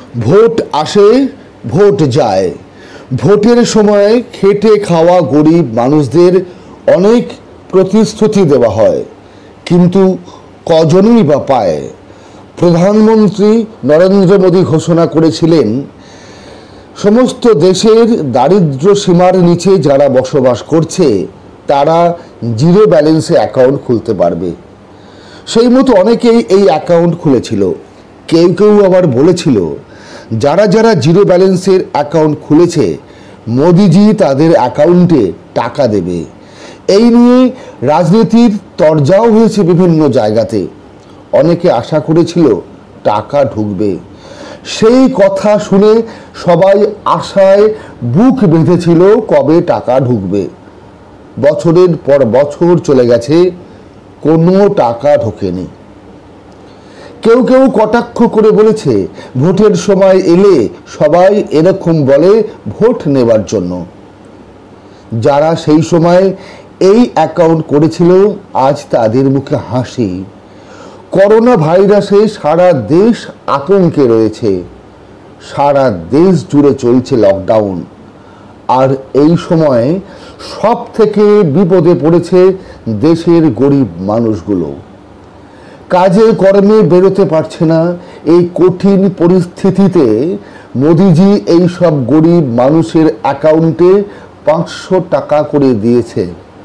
Vote আসে, vote যায়। ভোটের সময় খেটে খাওয়া গরিব মানুষদের অনেক প্রতিশ্রুতি দেওয়া হয়, কিন্তু কজনই বা পায়? প্রধানমন্ত্রী নরেন্দ্র মোদী ঘোষণা করেছিলেন, সমস্ত দেশের দারিদ্র সীমার নিচে যারা বসবাস করছে তারা জিরো ব্যালেন্সে অ্যাকাউন্ট খুলতে পারবে। সেই মতো অনেকেই এই অ্যাকাউন্ট খুলেছিল। কেউ কেউ আবার বলেছিল, যারা যারা জিরো ব্যালেন্সের অ্যাকাউন্ট খুলেছে মোদিজি তাদের অ্যাকাউন্টে টাকা দেবে। এই নিয়ে রাজনীতির তরজাও হয়েছে বিভিন্ন জায়গাতে। অনেকে আশা করেছিল টাকা ঢুকবে। সেই কথা শুনে সবাই আশায় বুক বেঁধেছিল কবে টাকা ঢুকবে। বছরের পর বছর চলে গেছে, কোনো টাকা ঢোকেনি। কেউ কেউ কটাক্ষ করে বলেছে, ভোটের সময় এলে সবাই এরকম বলে ভোট নেবার জন্য। যারা সেই সময় এই অ্যাকাউন্ট করেছিল আজ তাদের মুখে হাসি। করোনা ভাইরাসে সারা দেশ আতঙ্কে রয়েছে, সারা দেশ জুড়ে চলছে লকডাউন। আর এই সময় সব থেকে বিপদে পড়েছে দেশের গরিব মানুষগুলো। কাজে কর্মে বেরোতে পারছে না। এই কঠিন পরিস্থিতিতে মোদিজি এই সব গরিব মানুষের অ্যাকাউন্টে 500 টাকা করে দিয়েছে।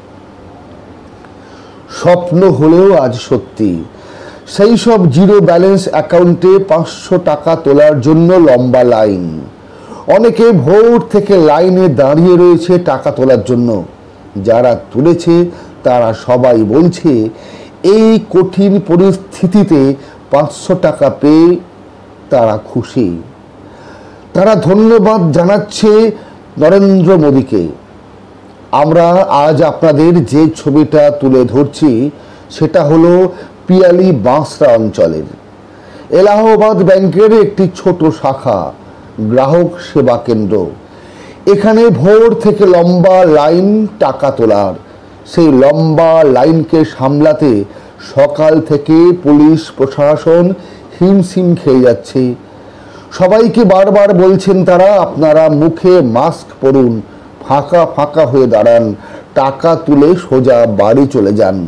স্বপ্ন হলেও আজ সত্যি। সেই সব জিরো ব্যালেন্স অ্যাকাউন্টে 500 টাকা তোলার জন্য লম্বা লাইন। অনেকে ভোর থেকে লাইনে দাঁড়িয়ে রয়েছে টাকা তোলার জন্য। যারা তুলেছে তারা সবাই বলছে এই কঠিন পরিস্থিতিতে 500 টাকা পেয়ে তারা খুশি। তারা ধন্যবাদ জানাচ্ছে নরেন্দ্র মোদীকে। আমরা আজ আপনাদের যে ছবিটা তুলে ধরছি সেটা হলো পিয়ালি বাঁশরা অঞ্চলের এলাহাবাদ ব্যাংকের একটি ছোট শাখা, গ্রাহক সেবা কেন্দ্র। এখানে ভোর থেকে লম্বা লাইন টাকা তোলার। সেই লম্বা লাইনকে সামলাতে সকাল থেকে পুলিশ প্রশাসন হিমশিম খেয়ে যাচ্ছে। সবাইকে বারবার বলছেন তারা, আপনারা মুখে মাস্ক পরুন, ফাঁকা ফাঁকা হয়ে দাঁড়ান, টাকা তুলে সোজা বাড়ি চলে যান।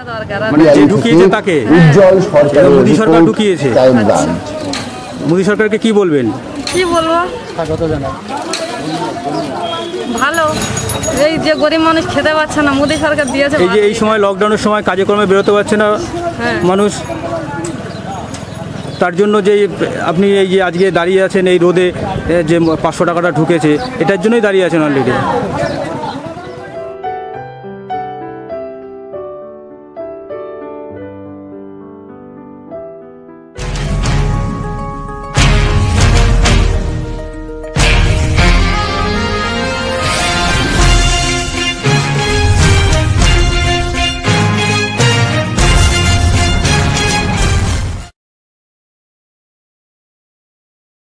উজ্জ্বল সরকার, মোদী সরকার ঢুকিয়েছে। মোদী সরকারকে কি বলবেন? কি বলবো, ভালো। এই যে গরিব মানুষ খেতে পাচ্ছে না, মোদী সরকার দিয়েছে। এই যে এই সময় লকডাউনের সময় কাজে কর্মে বেরোতে পারছে না মানুষ, তার জন্য যে আপনি এই যে আজকে দাঁড়িয়ে আছেন এই রোদে, যে 500 টাকাটা ঢুকেছে, এটার জন্যই দাঁড়িয়ে আছেন অলরেডি।